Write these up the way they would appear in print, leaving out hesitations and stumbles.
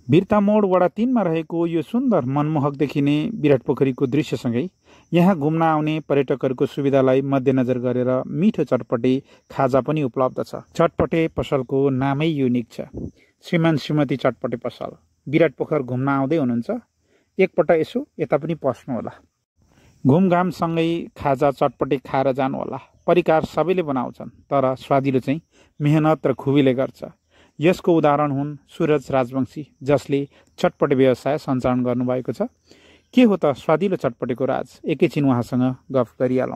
बिर्ता मोड वडा 3 मा रहेको यो सुन्दर मनमोहक देखिने विराट पोखरीको दृश्यसँगै यहाँ घुम्न आउने पर्यटकहरूको सुविधालाई मध्यनजर गरेर मिठो चटपटे खाजा पनि उपलब्ध छ। चटपटे पसलको नामै युनिक छ, श्रीमान श्रीमती चटपटे पसल। विराट पोखर घुम्न आउँदै हुनुहुन्छ, एकपल्ट यसो यता पनि पस्नु होला। घुमघामसँगै खाजा चटपटे खाएर जानु होला। परिकार सबैले बनाउँछन्, तर स्वादिलो चाहिँ मेहनत र खुबीले गर्छ। यसको उदाहरण हुन् सूरज राजवंशी, जसले चटपटे व्यवसाय सञ्चालन गर्नुभएको छ। के हो त स्वादिलो चटपटेको राज? एकैछिन उहाँसँग गफ गरिहालौँ।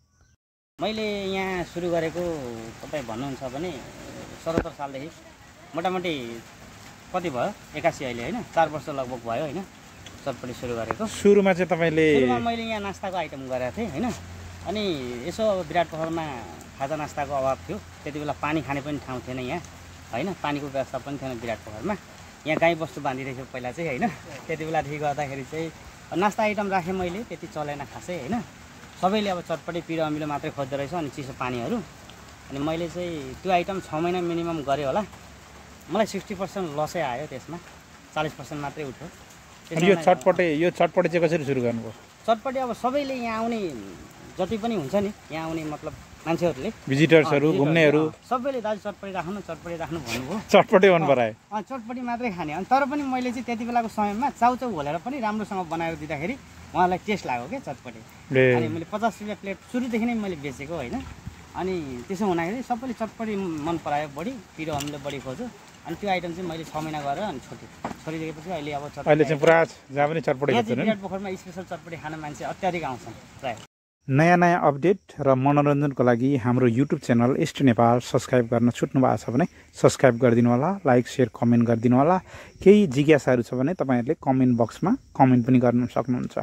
मैले यहाँ सुरु गरेको तपाईँ भन्नुहुन्छ भने 77 सालदेखि मोटामोटी कति भयो 81 अहिले होइन, 4 वर्ष लगभग भयो होइन चटपटी सुरु गरेको। सुरुमा चाहिँ तपाईँले मैले यहाँ नास्ताको आइटम गरेको थिएँ होइन। अनि यसो विराट पोखरमा खाजा नास्ताको अभाव थियो। त्यति बेला पानी खाने पनि ठाउँ थिएन यहाँ होइन, पानीको व्यवस्था पनि थिएन विराट पोखरमा। यहाँ गाई बस्तु बाँधिरहेको थियो पहिला चाहिँ होइन। त्यति बेलादेखि गर्दाखेरि चाहिँ नास्ता आइटम राखेँ मैले, त्यति चलेन खासै होइन। सबैले अब चटपटे पिरो अमिलो मात्रै खोज्दो रहेछ अनि चिसो पानीहरू। अनि मैले चाहिँ त्यो आइटम 6 महिना मिनिमम गरेँ होला। मलाई 60% लसै आयो, त्यसमा 40% मात्रै उठ्यो। यो चटपटे चाहिँ कसरी सुरु गर्नुभयो? चटपटे अब सबैले यहाँ आउने जति पनि हुन्छ नि, यहाँ आउने मतलब मान्छेहरूले, भिजिटर्सहरू, घुम्नेहरू सबैले दाजु चटपटी राख्नु भन्नुभयो। चटपटे मन पराए, चटपटी मात्रै खाने। अनि तर पनि मैले चाहिँ त्यति बेलाको समयमा चाउचाउ घोलेर पनि राम्रोसँग बनाएर दिँदाखेरि उहाँलाई टेस्ट लाग्यो क्या चटपटी। अनि मैले 50 रुपियाँ प्लेट सुरुदेखि नै मैले बेचेको होइन। अनि त्यसो हुँदाखेरि सबैले चटपटी मन परायो, बढी पिरो हामीले बढी खोज्यो। अनि त्यो आइटम चाहिँ मैले 6 महिना गरेर अनि छोडिदिएपछि अहिले अब अहिले चाहिँ पुरा जहाँ पनि चटपटी खान्छ। विराट पोखरमा स्पेसल चटपटी खान मान्छे अत्याधिक आउँछन् प्राय। नयाँ अपडेट र मनोरञ्जनको लागि हाम्रो YouTube channel ST Nepal subscribe गर्न छुट्नु भएको छ भने सब्सक्राइब गरिदिनु होला, लाइक सेयर कमेन्ट गरिदिनु होला। केही जिज्ञासाहरू छ भने तपाईँहरूले कमेन्ट बक्समा कमेन्ट पनि गर्न सक्नुहुन्छ।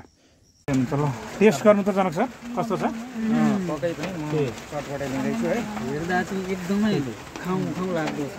टेस्ट गर्नु त जनक सर कस्तो छ? पकाइ पनि म चटपटे लिँदैछु है। हेर्दा चाहिँ एकदमै खाउँ लाग्दैछ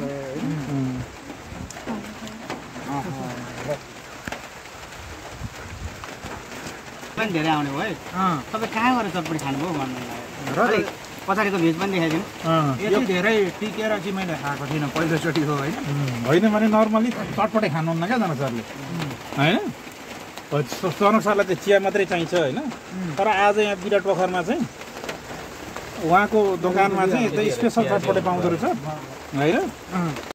पनि धेरै आउने भयो है। तपाईँ कहाँ गएर चटपटी खानुभयो भन्नु लाग्यो। पछाडिको भ्युज पनि देखाइदिनु। यति धेरै टिकेर चाहिँ मैले खाएको थिइनँ, पहिलोचोटि हो होइन। होइन भने नर्मली चटपटे खानुहुन्न क्या जनक सरले होइन? जनक सरलाई चाहिँ चिया मात्रै चाहिन्छ होइन। तर आज यहाँ विराट पोखरमा चाहिँ उहाँको दोकानमा चाहिँ स्पेसल चटपटे पाउँदो रहेछ होइन।